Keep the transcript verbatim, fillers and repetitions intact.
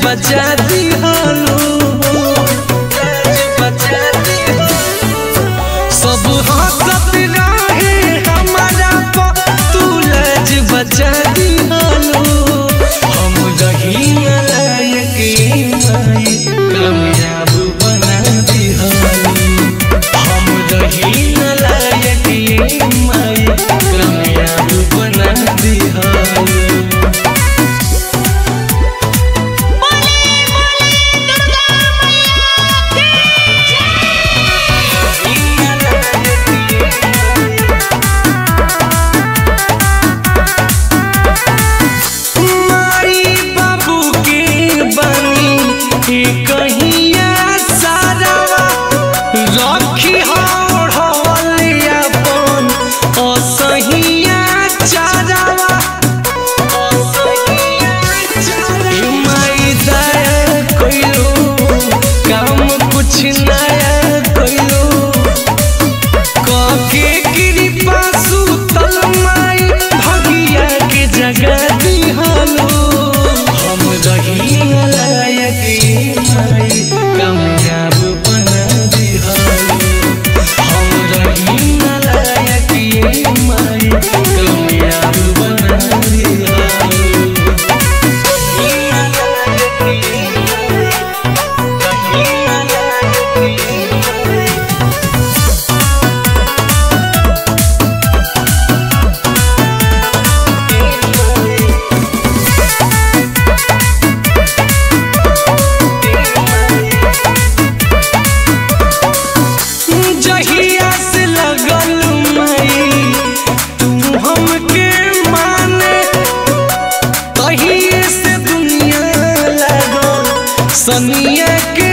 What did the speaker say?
बचा दी हालो, लाज बचा दी सब हंसत रहे हमारा पर, तू लाज बचा दी हालो। हम रही लायक माई कामयाब बना दी हालो, हम रही लायक माई कामयाब बना दी हालो। सनिया के